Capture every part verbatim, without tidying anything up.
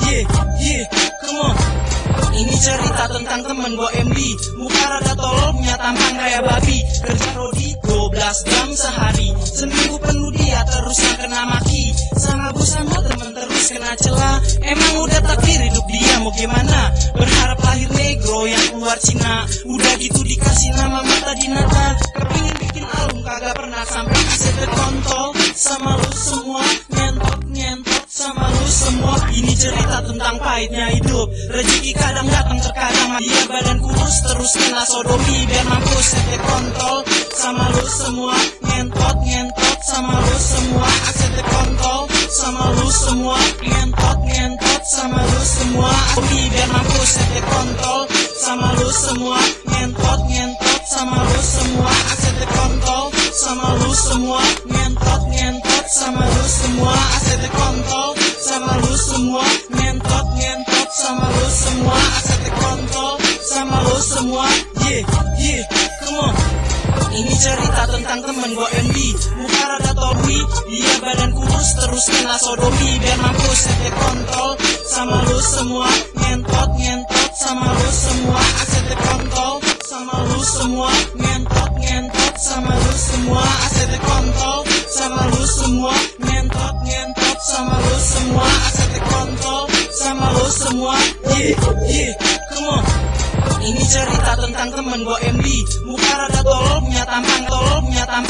Yeah, yeah, come on. Ini cerita tentang temen gua M D, muka rada tolol, punya tampang kayak babi. Kerja rodi dua belas jam sehari, seminggu penuh dia terus yang kena maki. Sama bosan mau temen terus kena celah. Emang udah takdir hidup dia mau gimana? Berharap lahir negro yang keluar Cina. Udah gitu dikasih nama mata dinata. Kepingin bikin album kagak pernah sampai kaset kontol. Sama lu semua nyentot nyentot sama lu semua. Ini cerita tentang pahitnya hidup. Rezeki kadang datang terkadang. Dia badan kurus terus kena sodomi. Biar mampus sete kontol. Sama lu semua nyentot nyentot sama lu semua. Sete kontol sama lu semua nyentot nyentot sama lu semua. Sodomi biar mampus sete kontol. Sama lu semua nyentot nyentot sama lu semua. Sete kontol sama lu semua nyentot nyentot sama lu semua. Sete kontol sama lu semua nyentot nyentot sama lu semua. Sete kontol sama lu semua. Yeah, yeah, come on. Ini cerita tentang temen gua M D, muka rada tolwi, dia badan kurus terus kena sodomi. Biar mampus sete kontol sama lu semua nyentot nyentot sama lu semua. Sete kontol sama lu semua nyentot nyentot sama lu semua. Sete kontol sama lu semua nyentot nyentot sama lu semua. Sete kontol sama lu semua. Yeah, yeah, come on. Ini cerita tentang temen gua M D, muka rada tolol, punya tampang tolol, punya tampang.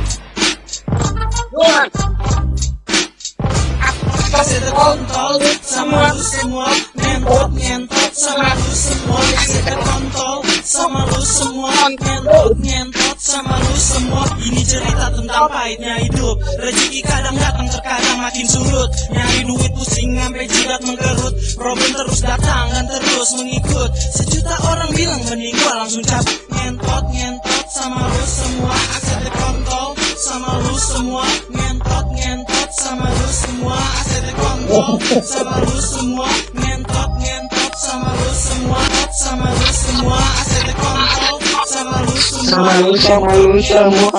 Sete kontol sama lu semua nyentot nyentot sama lu semua. Sete kontol sama lu semua nyentot nyentot sama lu semua. Ini cerita tentang pahitnya hidup. Rezeki kadang datang terkadang makin surut. Nyari duit pusing sampai jidat mengkerut. Problem terus datang dan terus mengikut. Sejuta orang bilang mending gua langsung cabut. Nyentot nyentot sama lu semua. Sete kontol sama lu semua nyentot nyentot sama lu semua. Sete kontol sama lu semua nyentot nyentot sama lu semua. Sama lu semua. Sete kontol sama lu semua. Sama lu sama lu semua.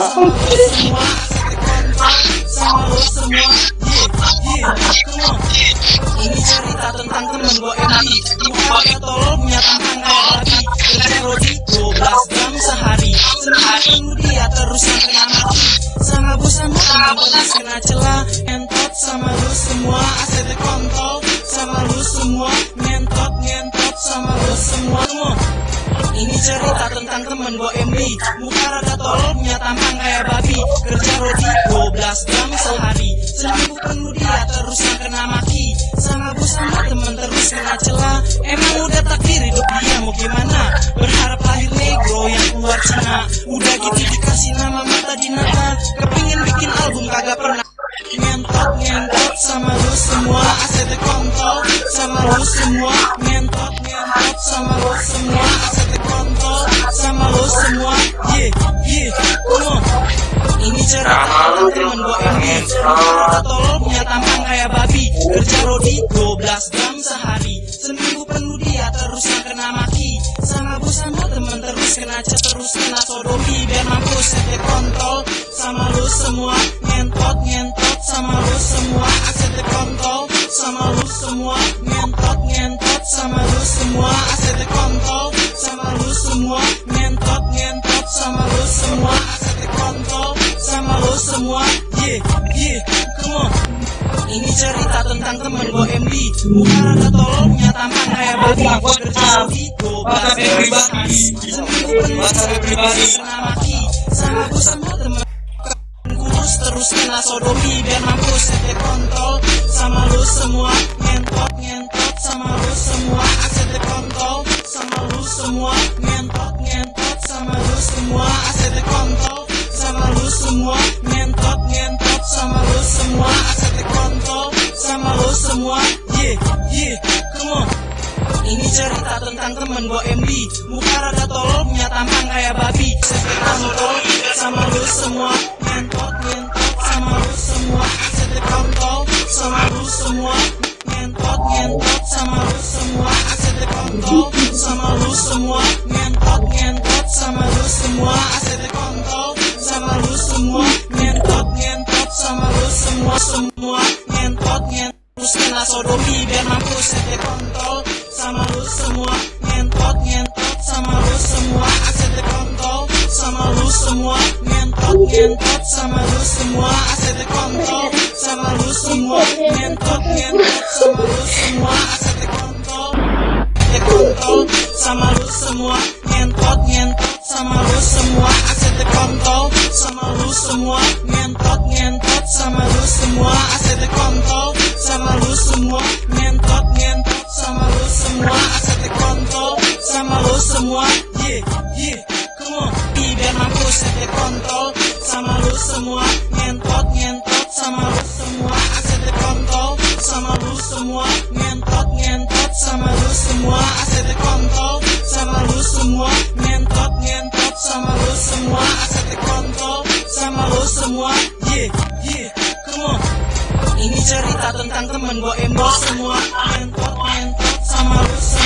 Sete kontol sama lu semua. Yeah, yeah, come on. Ini cerita tentang temen gua M D, muka rada tolol, punya tampang kayak babi. Kerja rodi dua belas jam sehari, seminggu dia terus yang kena maki. Sama bosan mau temen terus kena celah. Nyentot sama lu semua. Sete kontol sama lu semua nyentot nyentot sama lu semua. Ini cerita tentang temen gua M D, muka rada tolol, punya tampang kayak babi. Kerja rodi dua belas jam sehari, seminggu penuh dia terus yang kena maki. Sama bosan mau temen terus kena celah. Emang udah takdir hidup dia mau gimana? Berharap lahir negro yang keluar Cina. Udah gitu dikasih nama mata dinata. Kepingin bikin album kagak pernah. Nyentot nyentot sama lu semua. Sete kontol sama lu semua nyentot nyentot sama lu semua. Sete kontol sama lu semua. Yeah, yeah, come on. Ini cerita tentang temen gua M D, muka rada tolol, punya tampang kayak babi. Kerja rodi dua belas jam sehari, seminggu penuh dia terus yang kena maki. Sama bosan mau temen terus kena cet terus kena sodomi. Biar mampus sete kontol sama lu semua nyentot nyentot sama lu semua. Sete kontol sama lu semua nyentot nyentot sama lu semua. Sete kontol sama lu semua nyentot nyentot sama lu semua. Sete kontol sama lu semua. Yeah, yeah, come on. Ini cerita tentang temen gua M D, muka rada tolol, punya tampang kayak babi. Kerja rodi dua belas jam sehari, seminggu penuh pribadi kena maki. Sama bosan mau temen kurus terus kena sodomi. Biar mampus sete kontol sama lu semua nyentot nyentot sama lu semua. Sete kontol sama lu semua nyentot nyentot sama lu semua. Sete kontol sama lu semua nyentot nyentot sama lu semua. Sete kontol sama lu semua. Yeah, yeah, come on. Ini cerita tentang temen gua M D, muka rada tolol, punya tampang kayak babi. Sete kontol sama lu semua nyentot nyentot sama lu semua. Sete kontol sama lu semua nyentot nyentot sama lu semua. Sete kontol sama lu semua nyentot nyentot sama lu semua. Sete kontol sama lu semua nyentot nyentot sama lu semua. Semua nyentot nyentot terus kena sodomi. biar mampus sete kontol sama lu semua, ngentot ngentot sama lu semua, asete kontol sama lu semua, ngentot ngentot sama lu semua, asete kontol sama lu semua, ngentot ngentot sama lu semua, asete kontol, asete kontol sama lu semua, ngentot ngentot sama lu semua, asete kontol sama lu semua, ngentot ngentot sama lu semua, asete kontol sama lu semua, ngentot ngentot sama lu semua, asete kontol sama lu semua, yeah yeah, come on, biar mampus sete kontol sama lu semua, ngentot ngentot sama lu semua, asete kontol sama lu semua, ngentot ngentot sama lu semua, asete kontol sama lu semua, ngentot ngentot sama lu semua, asete kontol sama lu semua, yeah yeah, come on. Ini cerita tentang temen gue emo semua, ngentot ngentot sama lu semua.